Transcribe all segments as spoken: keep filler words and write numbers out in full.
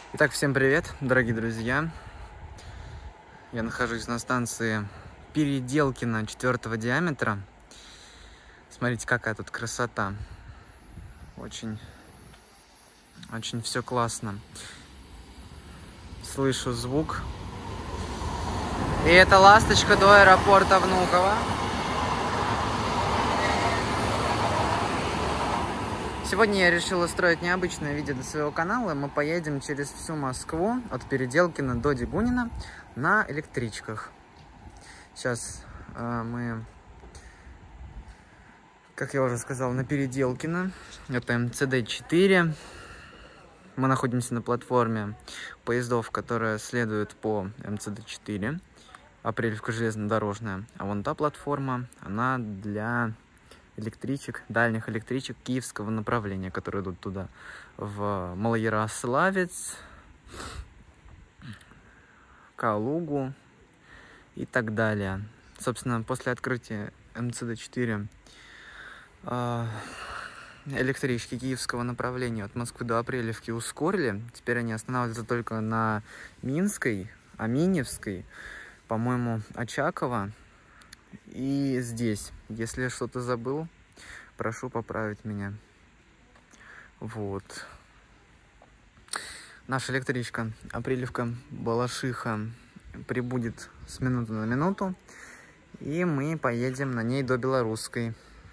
Итак, всем привет, дорогие друзья. Я нахожусь на станции Переделкино четвертого диаметра. Смотрите, какая тут красота. Очень, очень все классно. Слышу звук. И это ласточка до аэропорта Внуково. Сегодня я решил устроить необычное видео для своего канала. Мы поедем через всю Москву, от Переделкина до Дегунина, на электричках. Сейчас э, мы, как я уже сказал, на Переделкино. Это эм цэ дэ четыре. Мы находимся на платформе поездов, которая следует по эм цэ дэ четыре. Апрелевка железнодорожная. А вон та платформа, она для электричек, дальних электричек киевского направления, которые идут туда, в Малоярославец, Калугу и так далее. Собственно, после открытия эм цэ дэ четыре электрички киевского направления от Москвы до Апрелевки ускорили. Теперь они останавливаются только на Минской, Аминевской, по-моему, Очаково. И здесь, если я что-то забыл, прошу поправить меня. Вот. Наша электричка Апрелевка-Балашиха прибудет с минуты на минуту. И мы поедем на ней до Белорусской.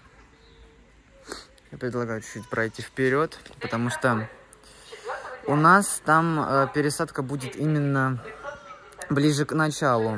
Я предлагаю чуть-чуть пройти вперед, потому что у нас там э, пересадка будет именно ближе к началу.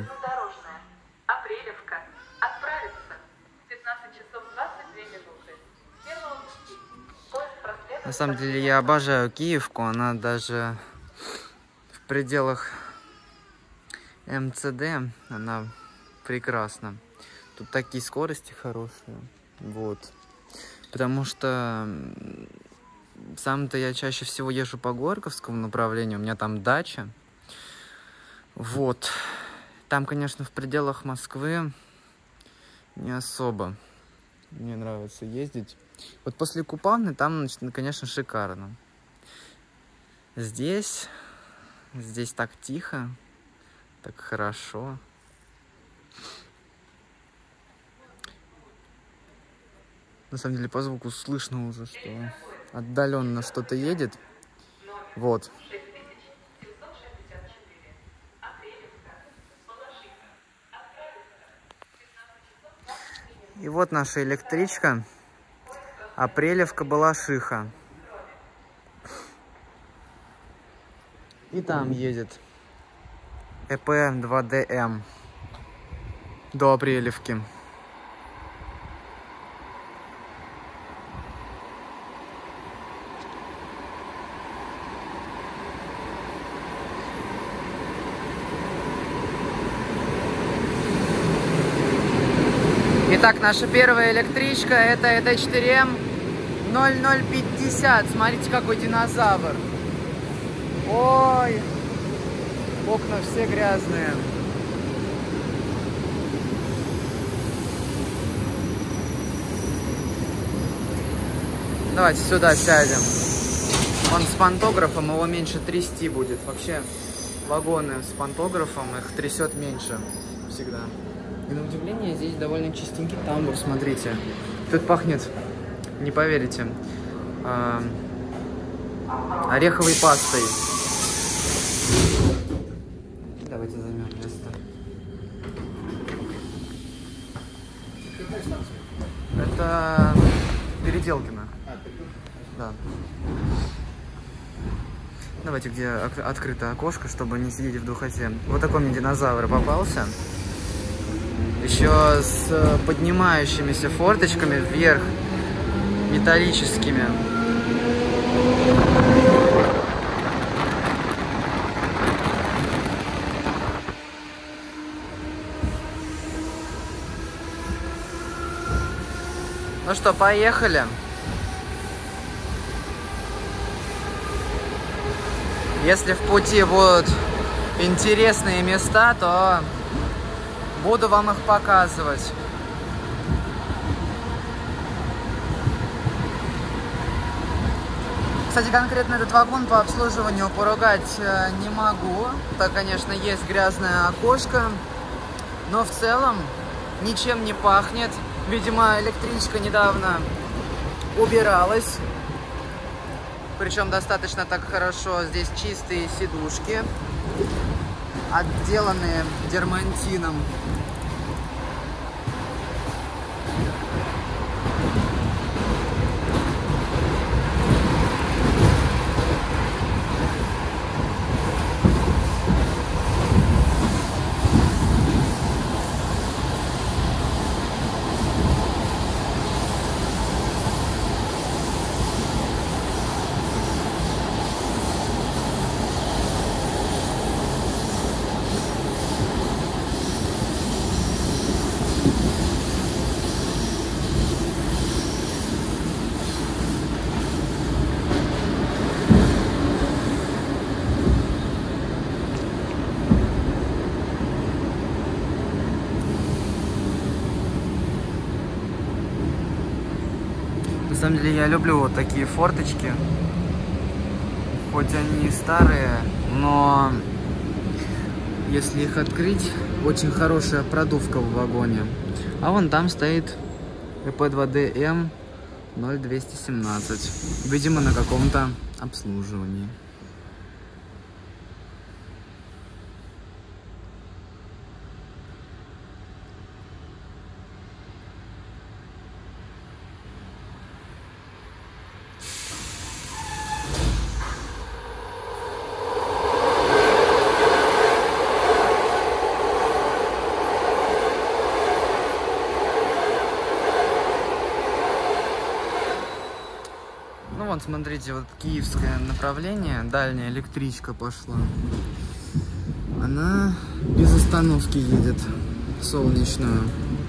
На самом деле я обожаю Киевку, она даже в пределах эм цэ дэ, она прекрасна. Тут такие скорости хорошие, вот. Потому что сам-то я чаще всего езжу по Горьковскому направлению, у меня там дача. Вот. Там, конечно, в пределах Москвы не особо мне нравится ездить. Вот после Купавны там, конечно, шикарно. Здесь, здесь так тихо, так хорошо. На самом деле по звуку слышно уже, что отдаленно что-то едет. Вот. И вот наша электричка. Апрелевка-Балашиха. И там едет э пэ два дэ эм до Апрелевки. Итак, наша первая электричка — это э дэ четыре эм ноль ноль пятьдесят. Смотрите, какой динозавр. Ой, окна все грязные. Давайте сюда сядем. Он с пантографом, его меньше трясти будет. Вообще вагоны с пантографом, их трясет меньше всегда. И на удивление здесь довольно чистенький тамбур, смотрите. Тут пахнет, не поверите, э, ореховой пастой. Давайте займем место. Это Переделкино. Да. Давайте, где открыто окошко, чтобы не сидеть в духоте. Вот такой мне динозавр попался. Еще с поднимающимися форточками вверх, металлическими. Ну что, поехали. Если в пути будут интересные места, то буду вам их показывать. Кстати, конкретно этот вагон по обслуживанию поругать не могу. Так, конечно, есть грязное окошко, но в целом ничем не пахнет. Видимо, электричка недавно убиралась. Причем достаточно так хорошо. Здесь чистые сидушки, отделанные дермантином. На самом деле я люблю вот такие форточки, хоть они и старые, но если их открыть, очень хорошая продувка в вагоне. А вон там стоит и пэ два дэ эм ноль двести семнадцать, видимо, на каком-то обслуживании. Ну вот, смотрите, вот киевское направление, дальняя электричка пошла. Она без остановки едет в Солнечную.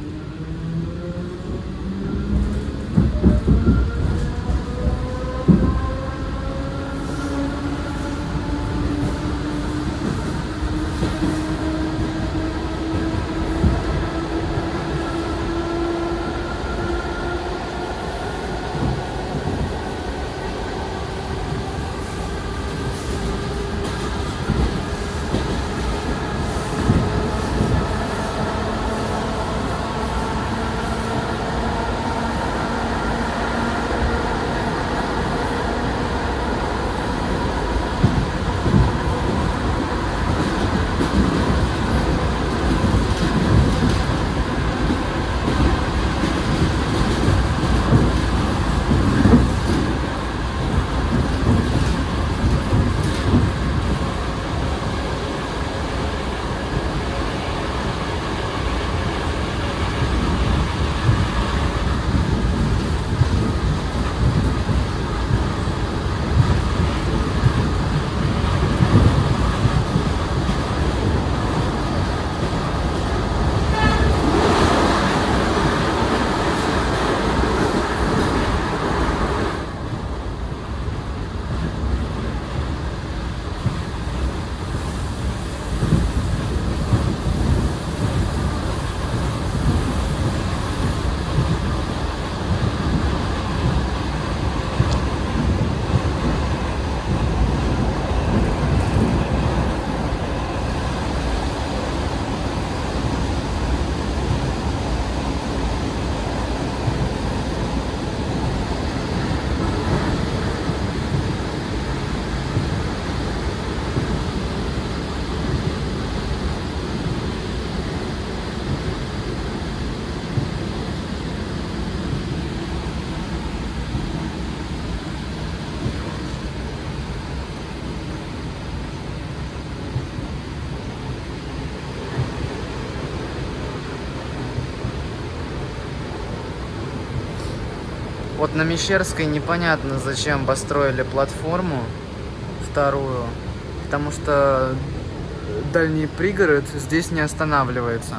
Вот на Мещерской непонятно, зачем построили платформу вторую, потому что дальний пригород здесь не останавливается.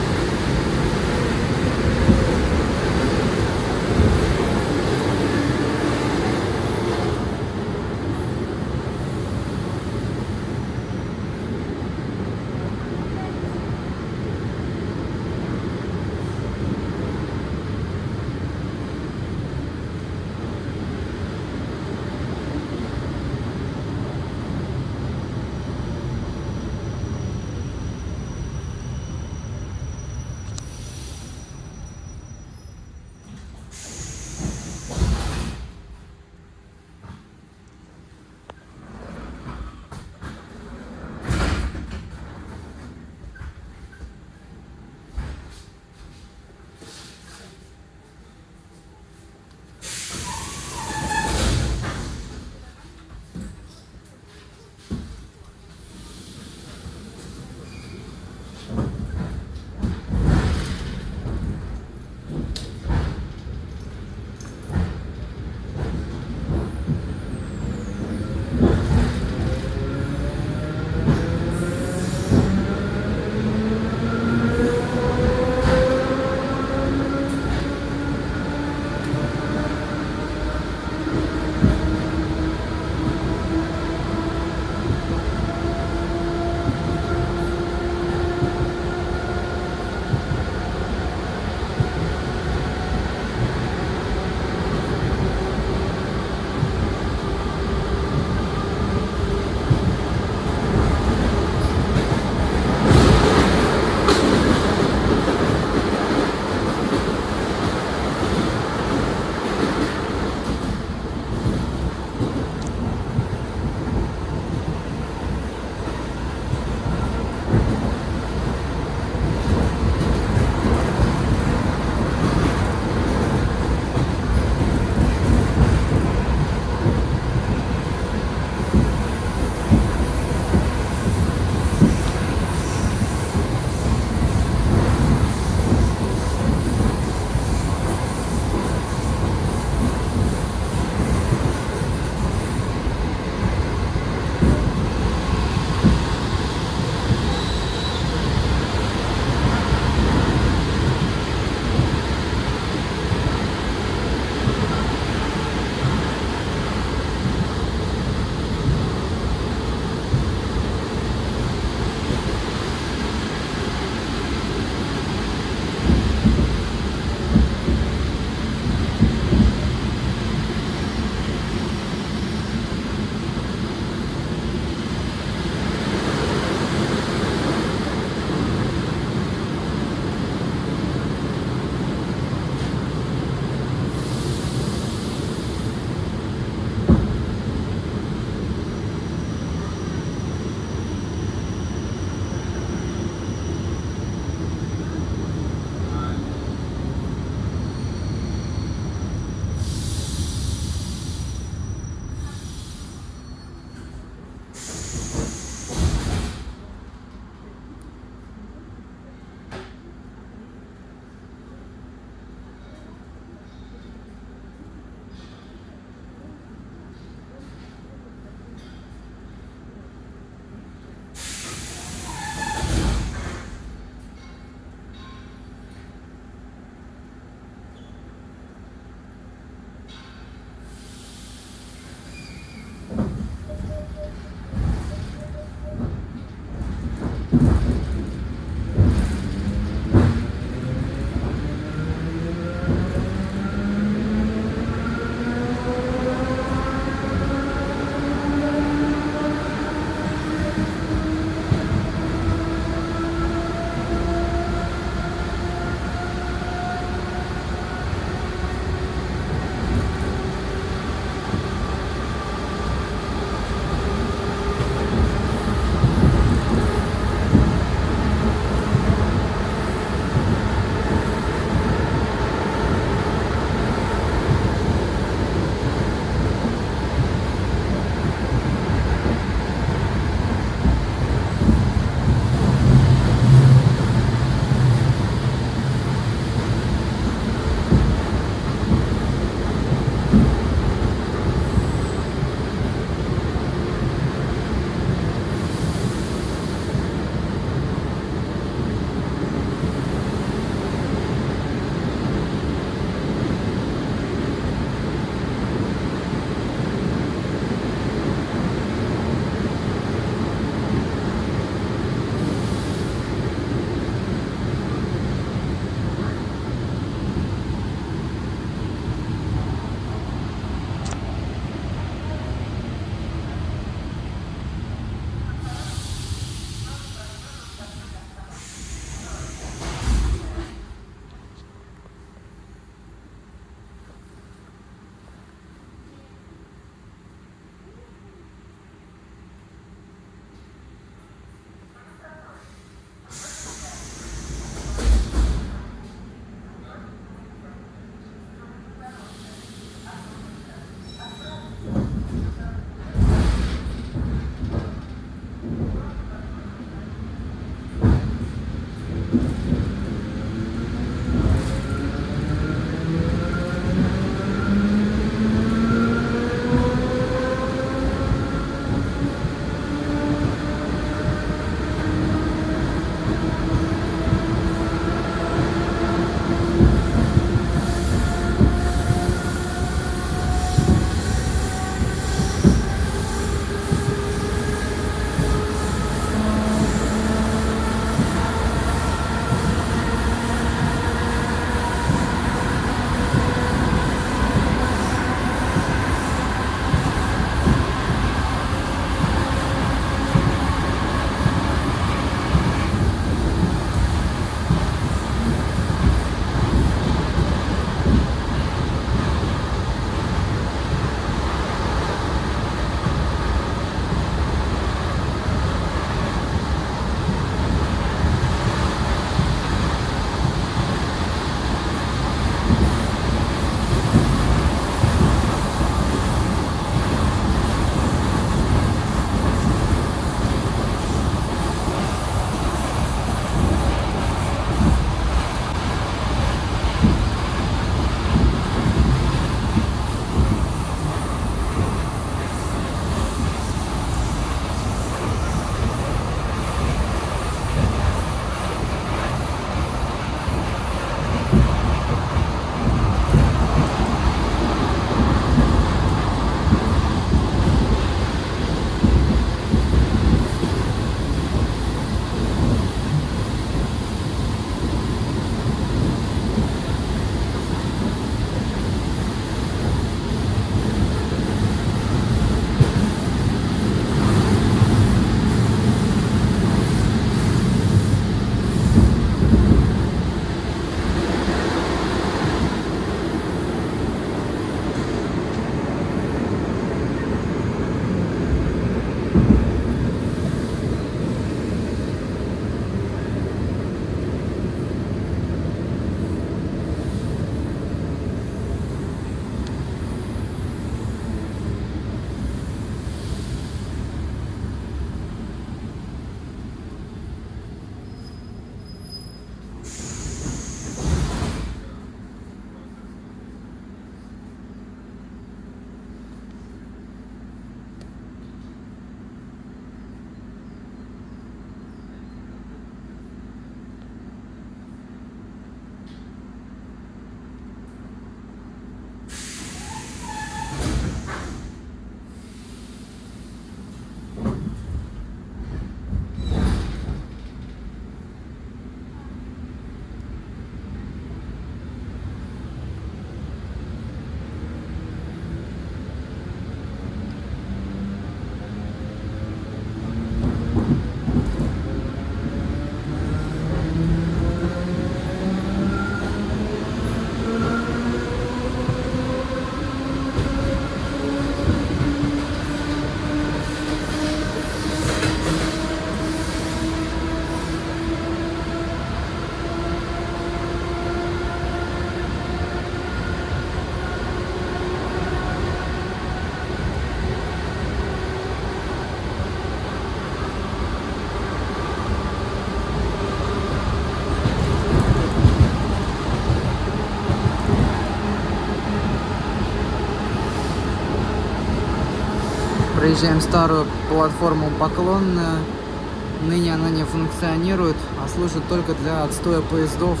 Проезжаем старую платформу Поклонная. Ныне она не функционирует, а служит только для отстоя поездов,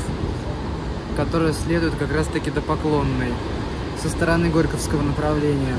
которые следуют как раз таки до Поклонной со стороны Горьковского направления.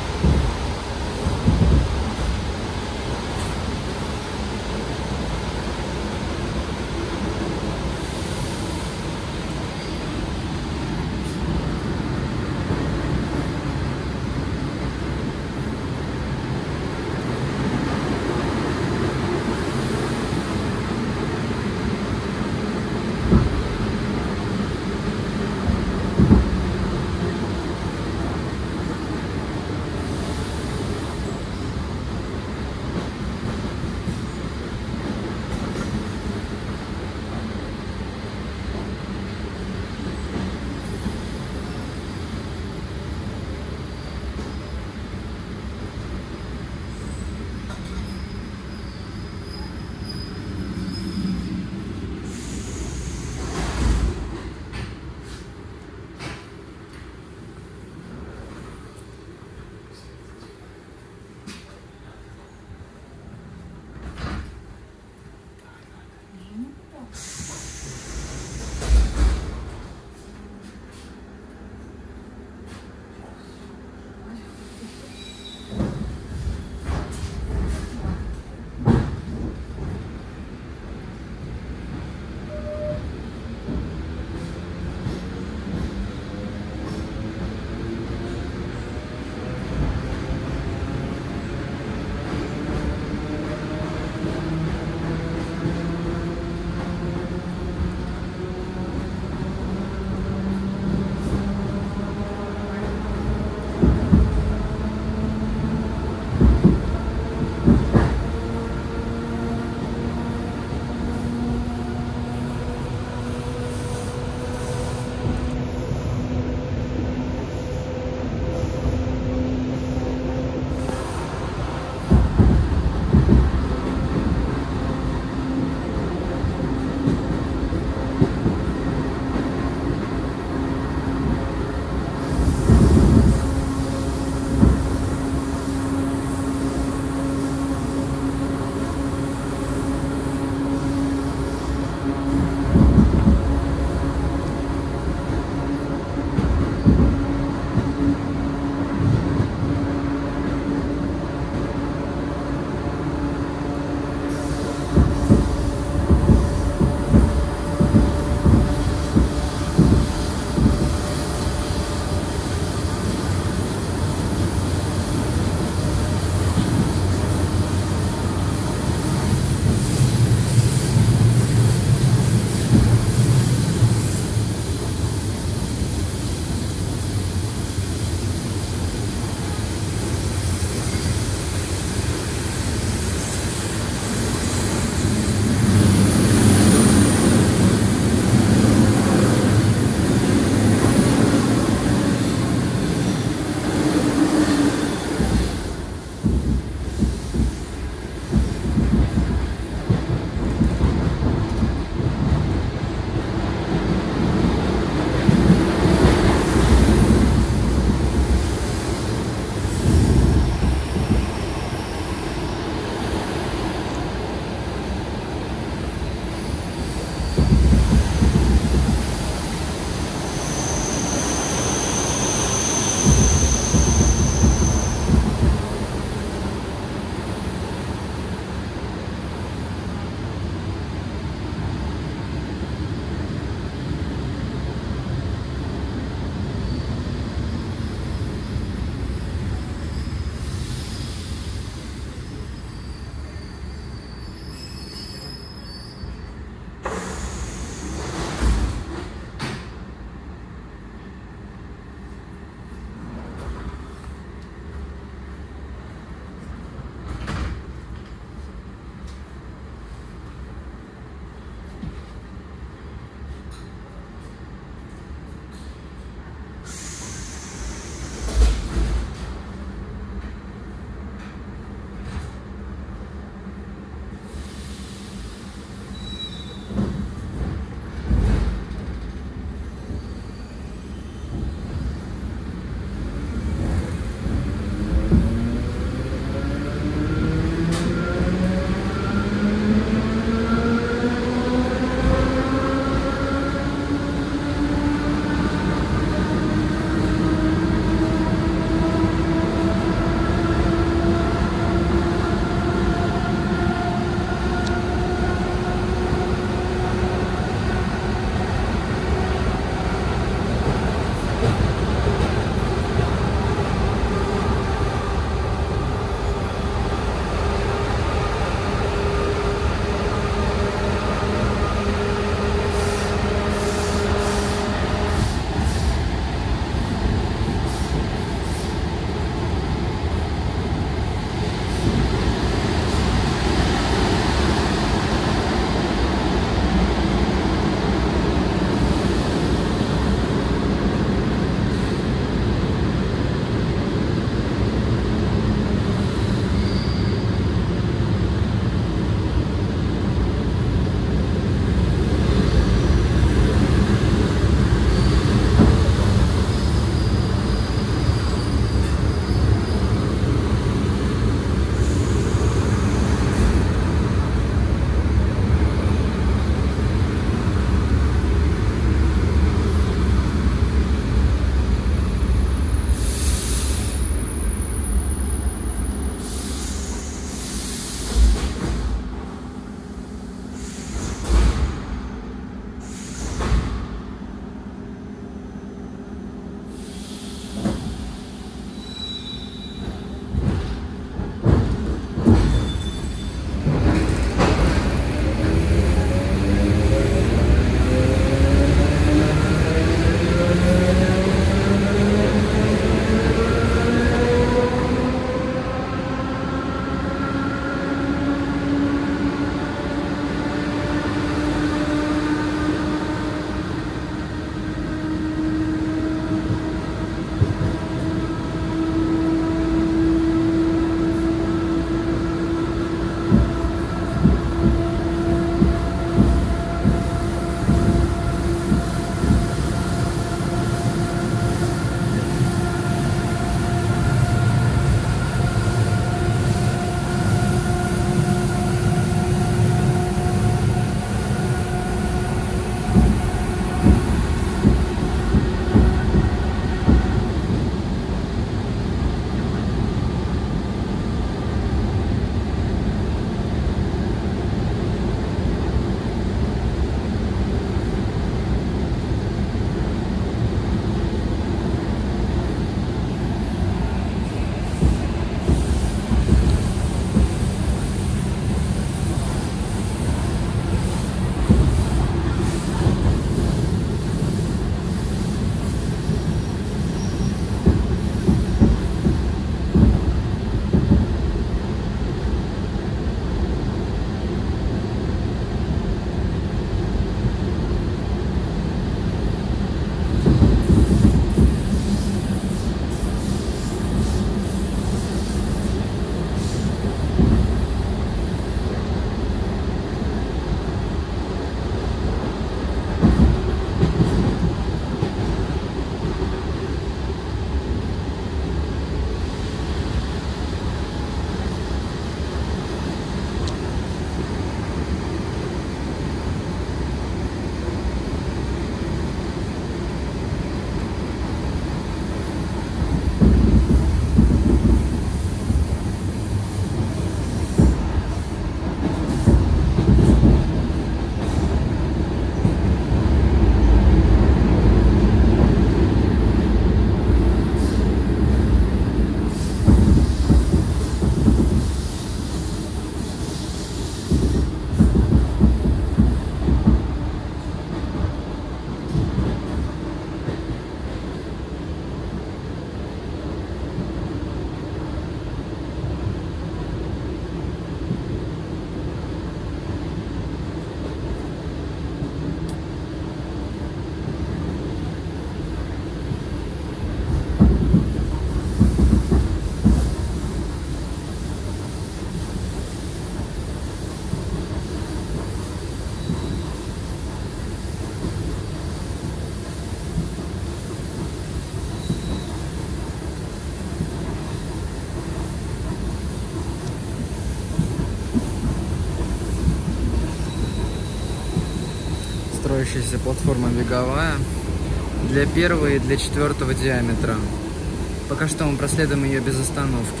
строящаяся платформа беговая для первого и для четвертого диаметра. Пока что мы проследуем ее без остановки.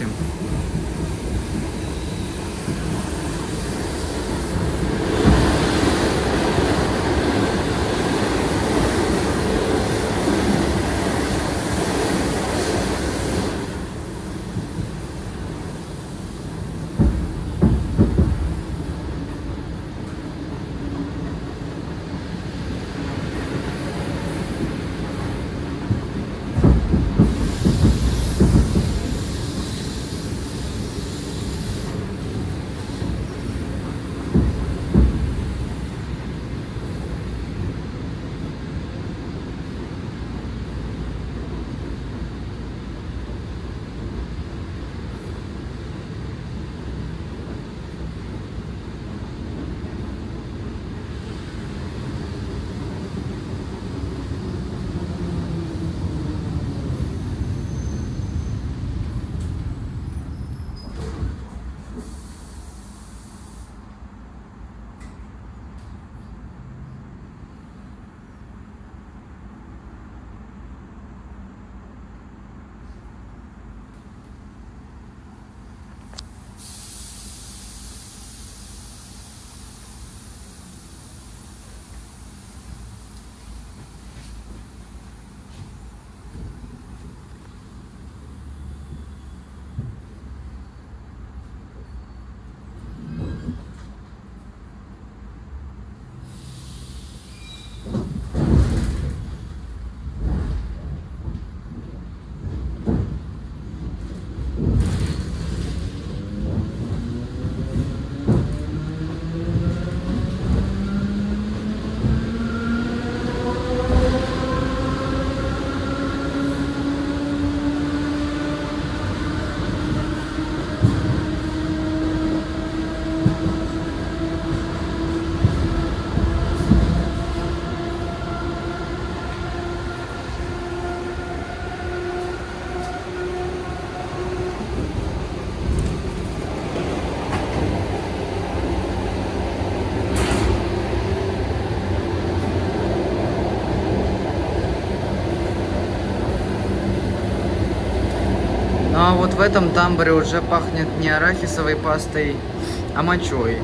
Ну а вот в этом тамбуре уже пахнет не арахисовой пастой, а мочой.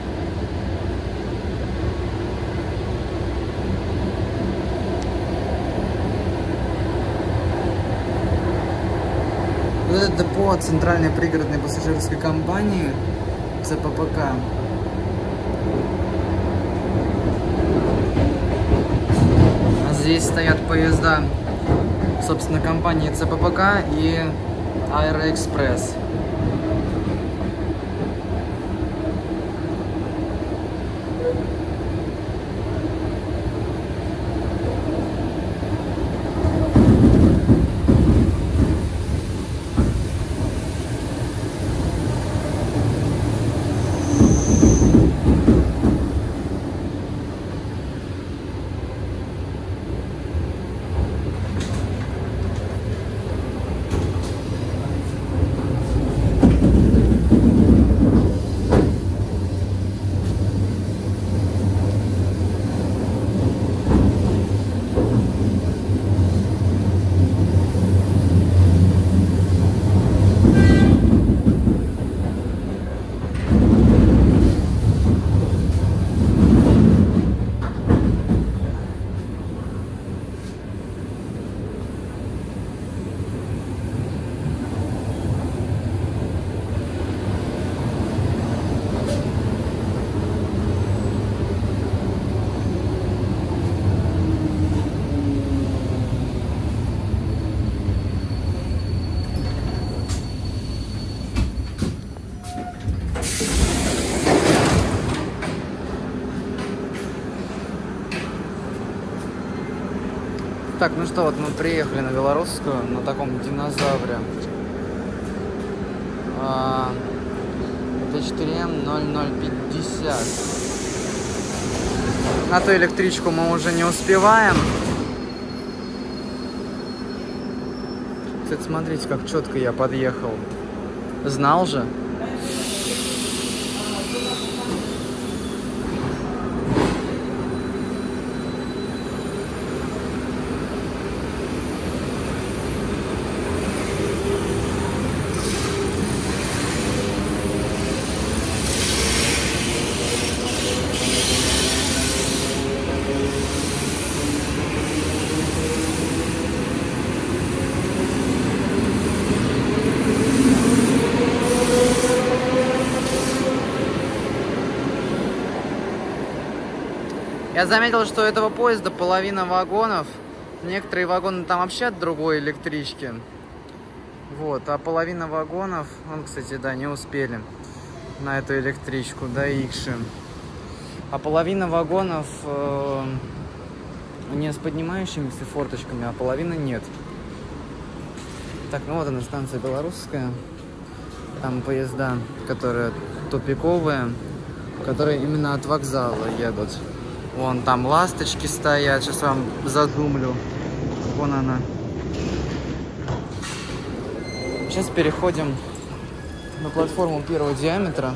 Вот это депо Центральной пригородной пассажирской компании ЦППК. А здесь стоят поезда, собственно, компании ЦППК и Аэроэкспресс. Так, ну что, вот мы приехали на Белорусскую, на таком динозавре. Т четыре М ноль ноль пятьдесят. На ту электричку мы уже не успеваем. Кстати, смотрите, как четко я подъехал. Знал же. Я заметил, что у этого поезда половина вагонов. Некоторые вагоны там вообще от другой электрички. Вот, а половина вагонов, он, кстати, да, не успели на эту электричку, до Икши. А половина вагонов э, не с поднимающимися форточками, а половина нет. Так, ну вот она, станция Белорусская. Там поезда, которые тупиковые, которые именно от вокзала едут. Вон там ласточки стоят, сейчас вам зазумлю. Вон она. Сейчас переходим на платформу первого диаметра.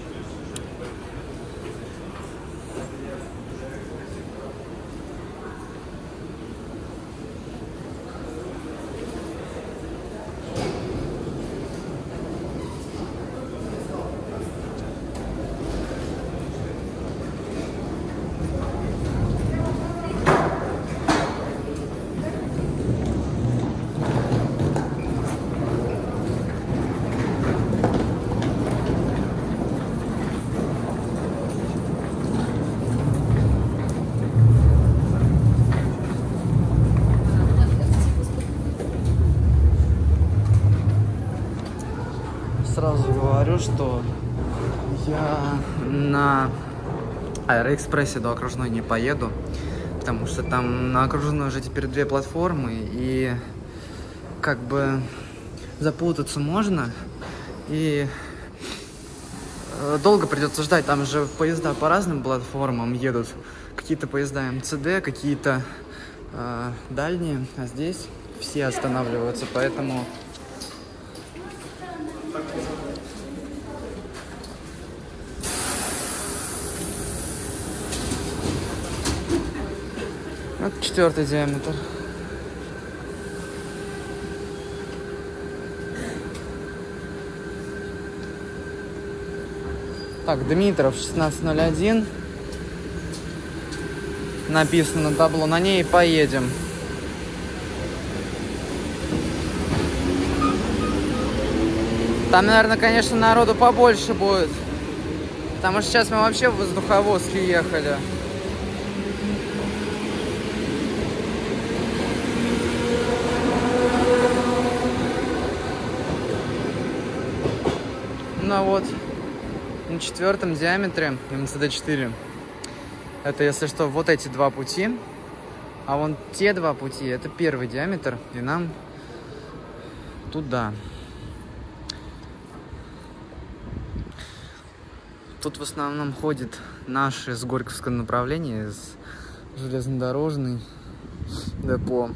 Сразу говорю, что я на Аэроэкспрессе до окружной не поеду, потому что там на окружной уже теперь две платформы, и как бы запутаться можно, и долго придется ждать. Там же поезда по разным платформам едут, какие-то поезда эм цэ дэ, какие-то э, дальние, а здесь все останавливаются, поэтому... Вот четвертый диаметр. Так, Дмитров шестнадцать ноль один. Написано на табло. На ней поедем. Там, наверное, конечно, народу побольше будет. Потому что сейчас мы вообще в воздуховозке ехали. Ну вот, на четвертом диаметре эм цэ дэ четыре. Это, если что, вот эти два пути. А вон те два пути, это первый диаметр. И нам туда. Тут в основном ходят наши с Горьковского направления, из железнодорожной депо.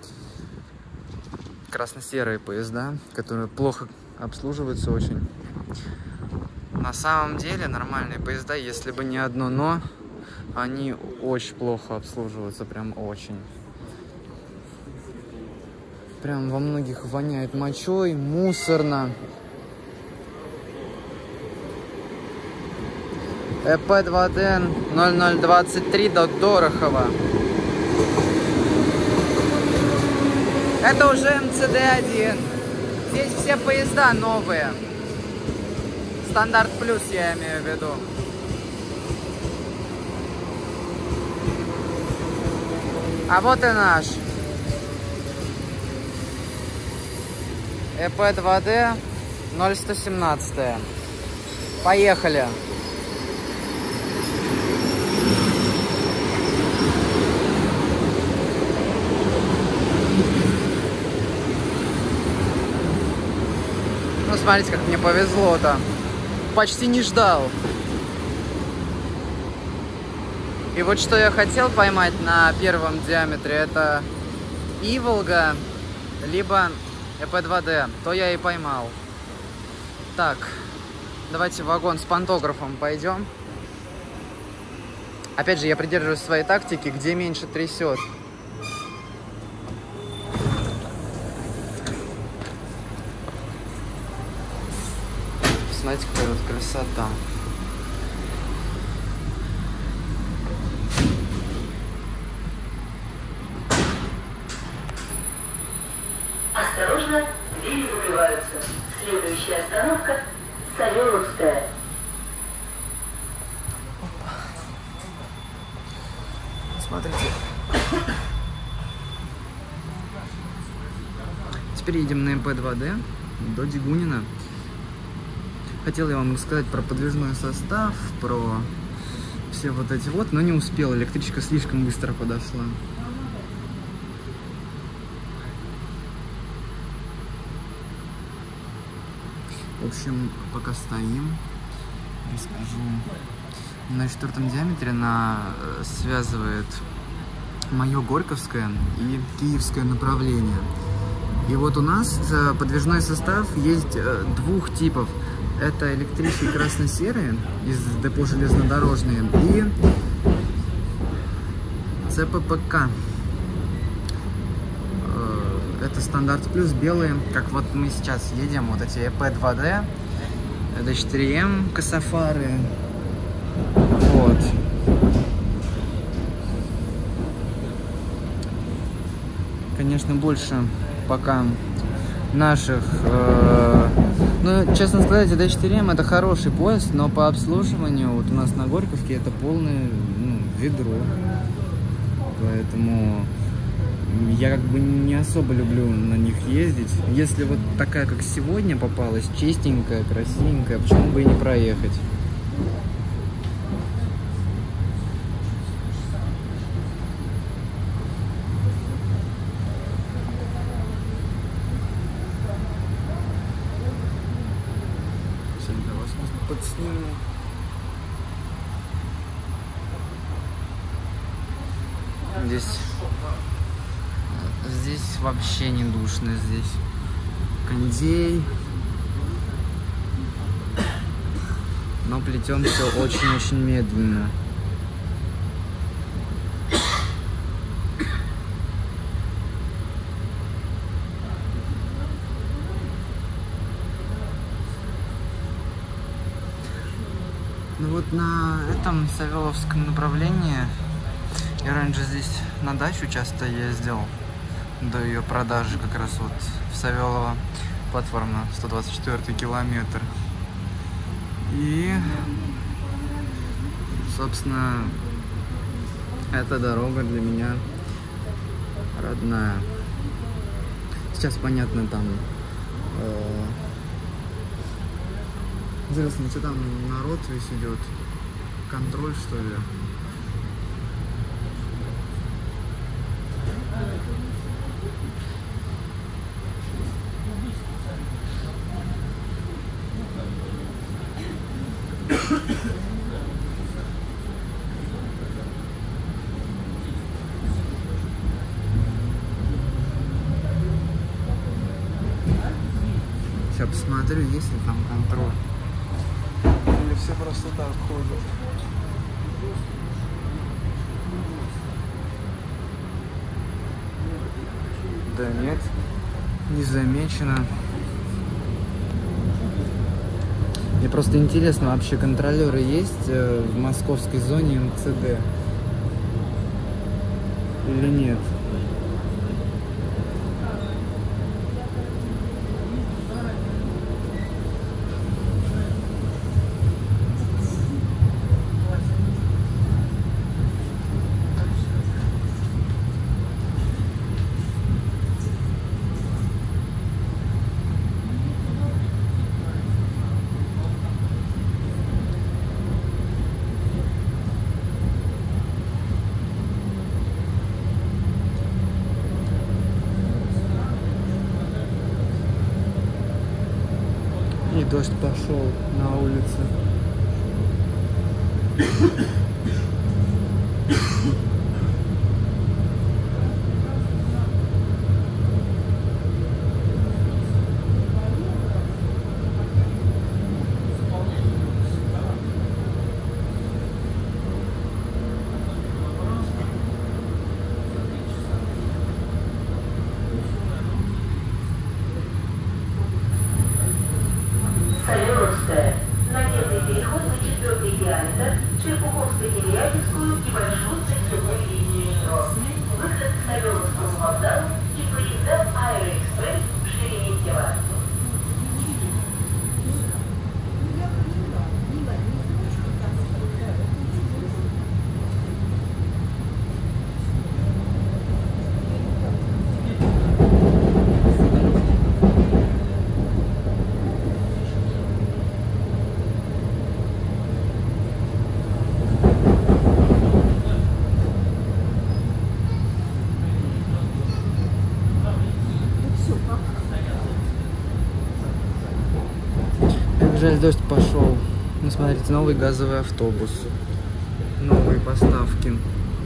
Красно-серые поезда, которые плохо обслуживаются очень. На самом деле нормальные поезда, если бы не одно но, они очень плохо обслуживаются, прям очень. Прям во многих воняет мочой, мусорно. э пэ два дэ ноль ноль двадцать три до Дорохова. Это уже эм цэ дэ один. Здесь все поезда новые. Стандарт плюс, я имею в виду. А вот и наш. э пэ два дэ ноль сто семнадцать. Поехали. Ну, смотрите, как мне повезло-то. Почти не ждал. И вот что я хотел поймать на первом диаметре, это Иволга, либо э пэ два дэ. То я и поймал. Так, давайте в вагон с пантографом пойдем. Опять же, я придерживаюсь своей тактики, где меньше трясет. Смотрите, какая вот красота. Осторожно, двери закрываются. Следующая остановка – Савеловская. Смотрите. Теперь едем на эм пэ два дэ до Дегунина. Хотел я вам рассказать про подвижной состав, про все вот эти вот, но не успел. Электричка слишком быстро подошла. В общем, пока стоим, расскажу. На четвертом диаметре она связывает мое Горьковское и Киевское направление. И вот у нас подвижной состав есть двух типов. Это электрички красно-серые из депо железнодорожные и цэ пэ пэ ка. Это стандарт плюс белые, как вот мы сейчас едем, вот эти и пэ два дэ, дэ четыре эм, кософары. Вот. Конечно, больше пока наших. Э, ну, честно сказать, дэ четыре эм это хороший поезд, но по обслуживанию вот у нас на Горьковке это полное, ну, ведро. Поэтому я как бы не особо люблю на них ездить. Если вот такая, как сегодня попалась, чистенькая, красивенькая, почему бы и не проехать? Подсниму. Здесь здесь вообще не душно, здесь кондей, но плетем все очень-очень медленно. Ну вот на этом Савеловском направлении я раньше здесь на дачу часто ездил до ее продажи, как раз вот в Савелово, платформа сто двадцать четвёртый километр. И, собственно, эта дорога для меня родная. Сейчас, понятно, там э интересно, что там народ весь идет? Контроль, что ли? Сейчас посмотрю, есть ли там контроль. Или все просто так ходят. Да нет, не замечено. Мне просто интересно, вообще контролеры есть в московской зоне эм цэ дэ или нет? И дождь пошел на улице. Савеловская. Наземный переход на четвертый диаметр, Черпуховская. жаль, дождь пошел. Ну, смотрите, новый газовый автобус. Новые поставки.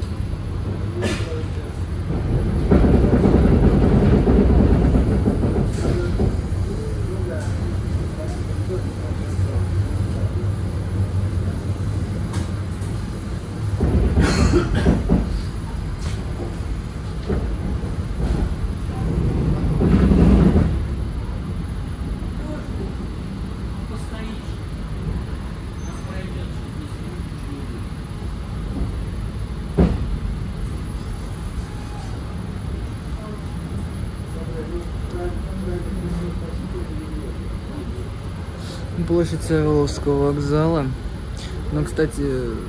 Площадь Савеловского вокзала. Но, кстати,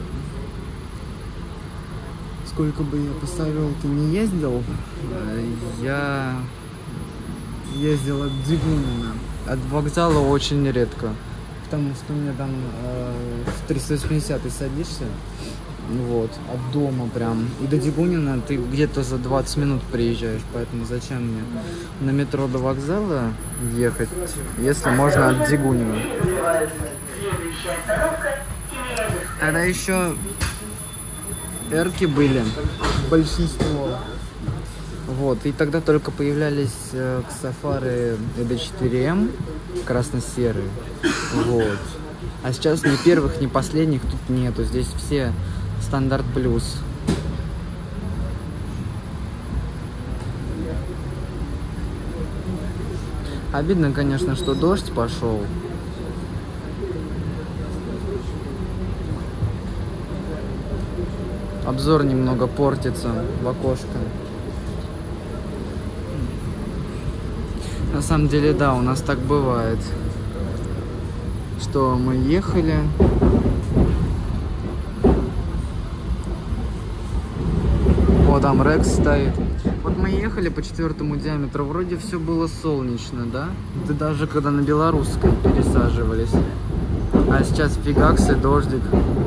сколько бы я по Савеловке не ездил, я ездил от Дегунина. От вокзала очень редко. Потому что мне там э, в триста восьмидесятый садишься, вот, от дома прям. И до Дегунина ты где-то за двадцать минут приезжаешь, поэтому зачем мне на метро до вокзала ехать, если можно от Дегунина. Тогда еще эрки были, большинство. Вот, и тогда только появлялись э, ксафары и дэ четыре эм красно-серые. Вот. А сейчас ни первых, ни последних тут нету. Здесь все стандарт плюс. Обидно, конечно, что дождь пошел. Обзор немного портится в окошко. На самом деле, да, у нас так бывает, что мы ехали, вот там Рекс стоит. Вот мы ехали по четвертому диаметру, вроде все было солнечно, да? Да даже когда на Белорусской пересаживались. А сейчас фигакс и дождик.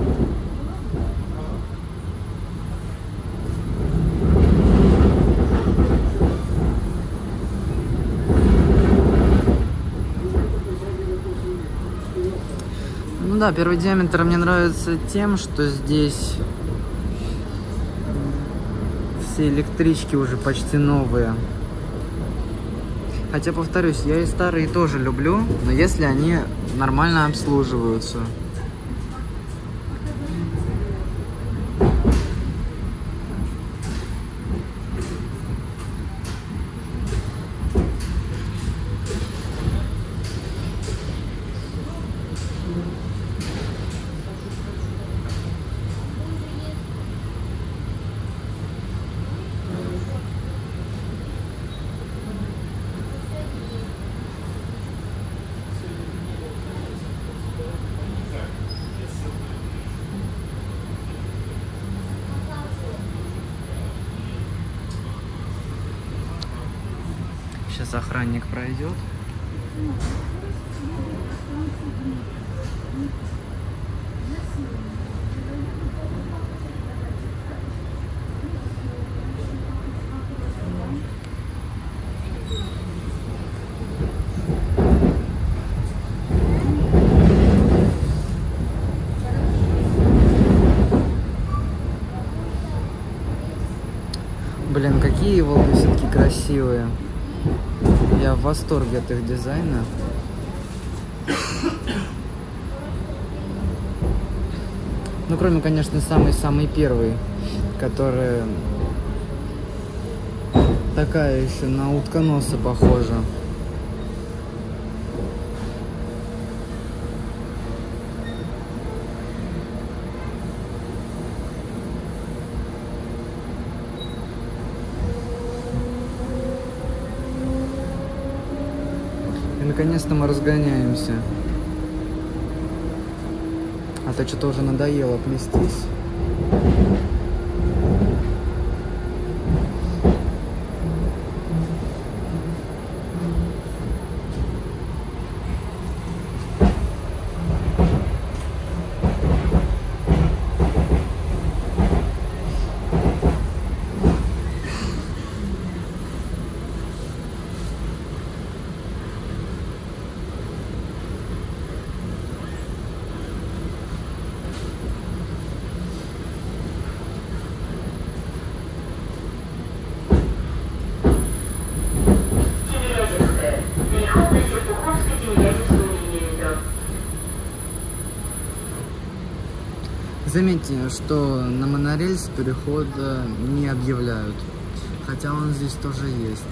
Ну да, первый диаметр мне нравится тем, что здесь все электрички уже почти новые. Хотя, повторюсь, я и старые тоже люблю, но если они нормально обслуживаются. Сейчас охранник пройдет. Блин, какие волны все-таки красивые. Я в восторге от их дизайна. Ну, кроме, конечно, самый-самый первый, который такая еще на утконоса похожа. И наконец-то мы разгоняемся. А то что-то уже надоело плестись. Заметьте, что на монорельс перехода не объявляют, хотя он здесь тоже есть.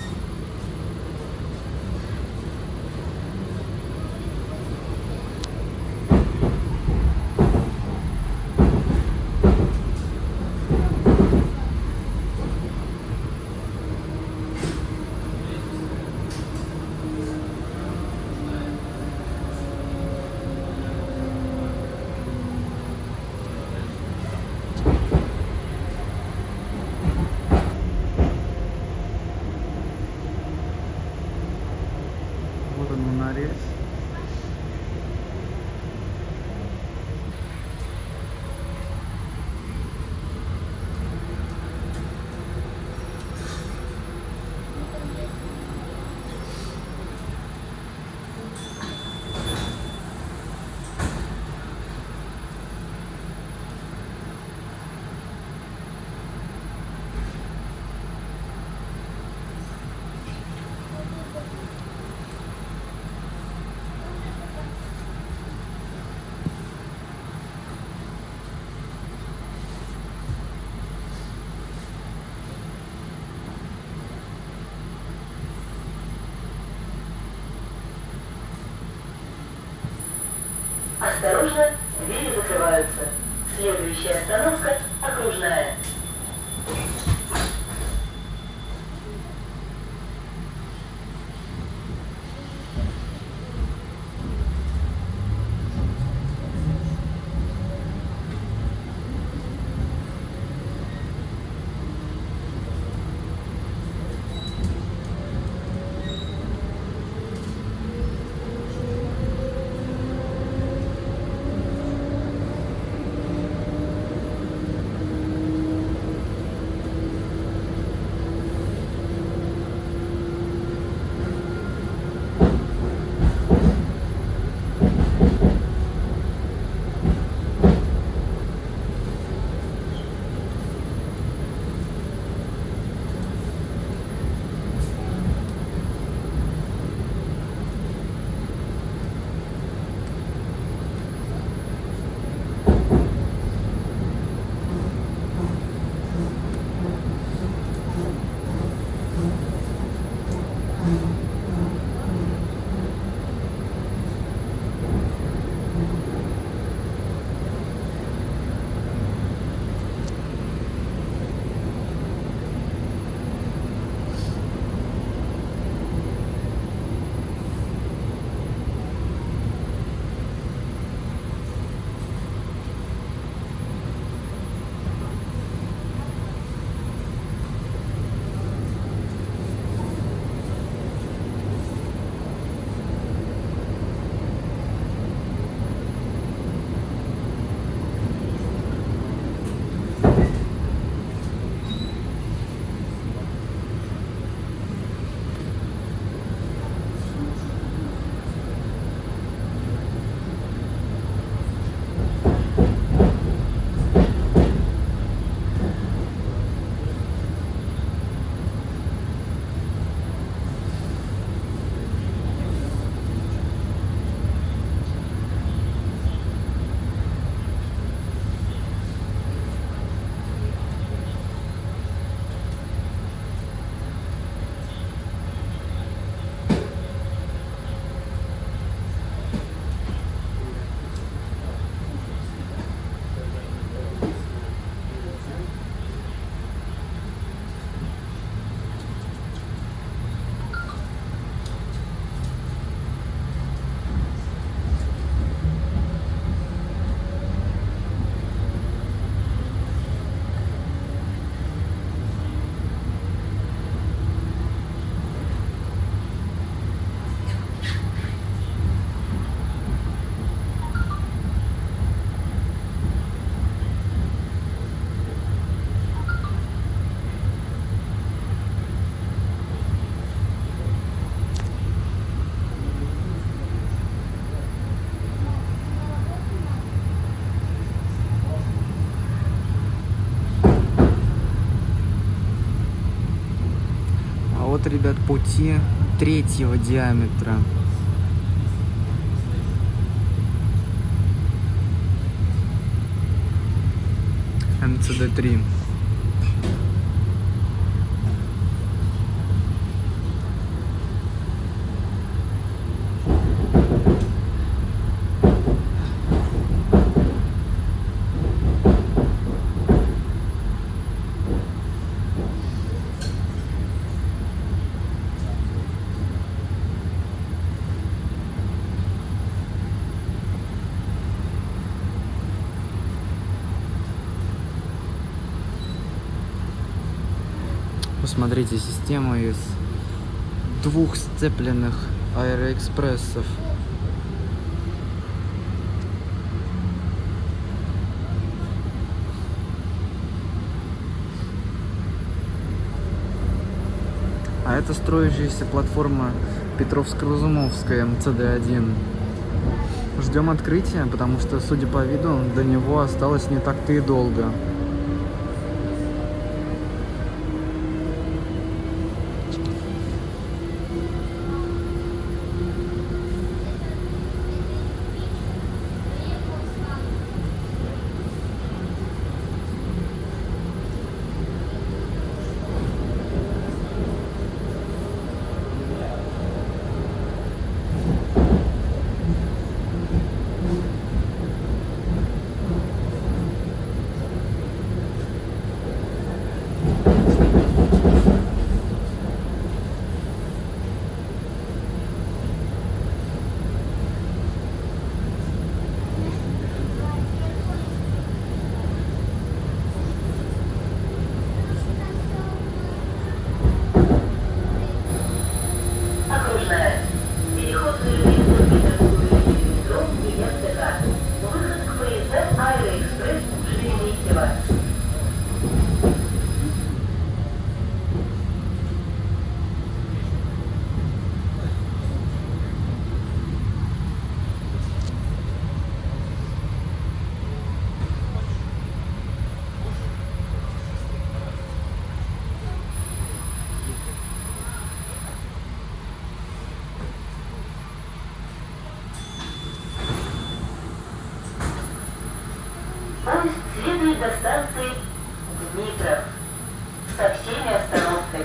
Вот он, монорельс. Осторожно, двери закрываются. Следующая остановка – Окружная. Вот, ребят, пути третьего диаметра. эм цэ дэ три. Посмотрите, система из двух сцепленных аэроэкспрессов. А это строящаяся платформа Петровско-Разумовская эм цэ дэ один. Ждем открытия, потому что, судя по виду, до него осталось не так-то и долго. Поезд следует до станции Дмитров со всеми остановками.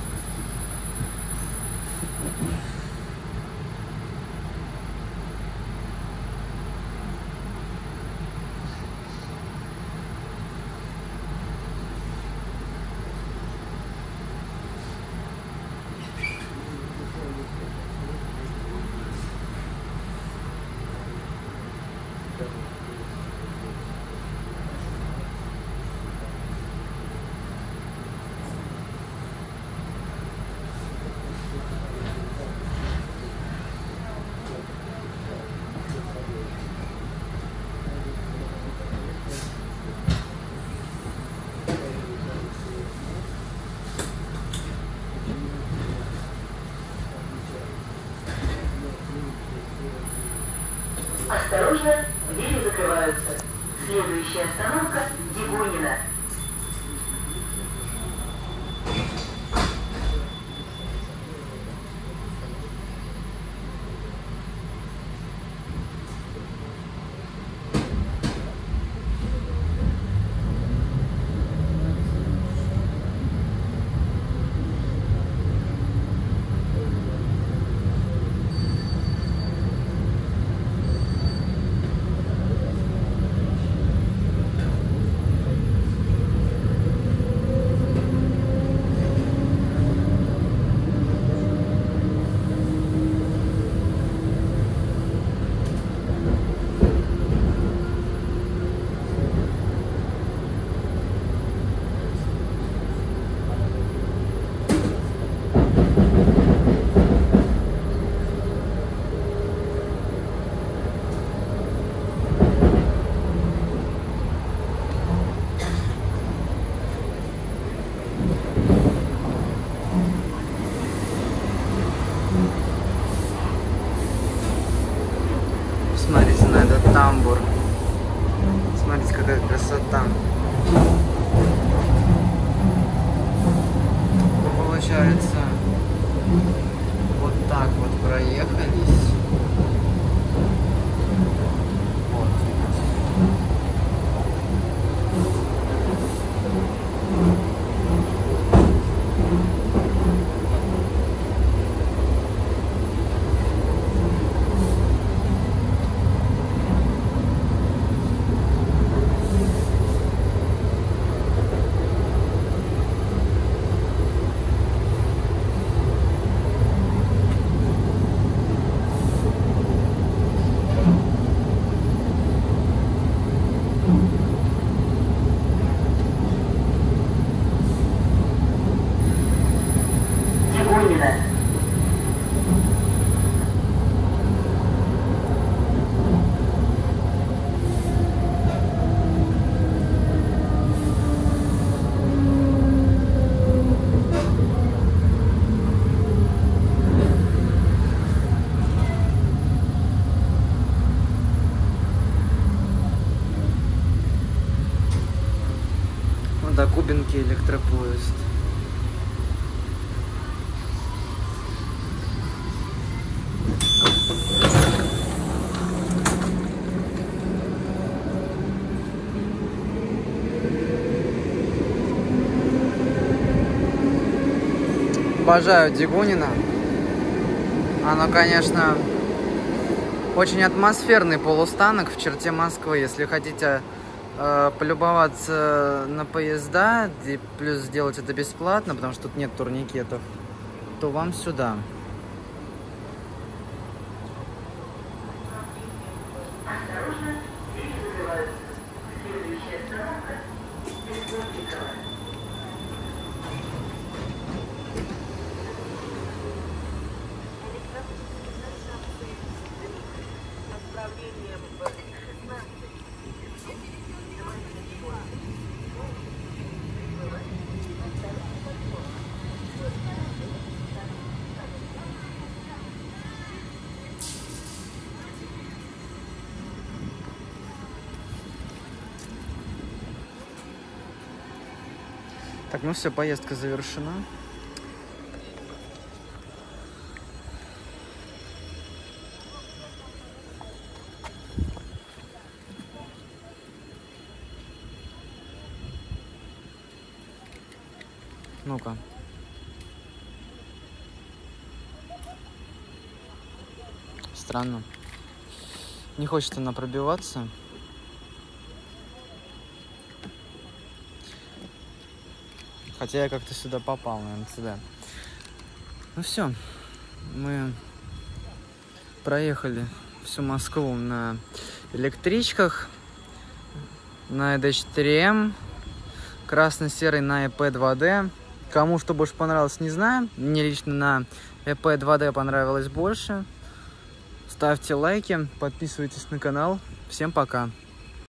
Осторожно, двери закрываются. Следующая остановка – Дегунина. маленький электропоезд. Обожаю Дегунина. Оно, конечно, очень атмосферный полустанок в черте Москвы. Если хотите э, полюбоваться на поезда, и плюс сделать это бесплатно, потому что тут нет турникетов, то вам сюда. Осторожно, двери закрываются. Следующая остановка – Республика. Так, ну все, поездка завершена. Ну-ка. Странно. Не хочет она пробиваться. Хотя я как-то сюда попал, наверное, сюда. Ну все. Мы проехали всю Москву на электричках. На и дэ четыре эм. Красно-серый на и пэ два дэ. Кому что больше понравилось, не знаю. Мне лично на и пэ два дэ понравилось больше. Ставьте лайки, подписывайтесь на канал. Всем пока.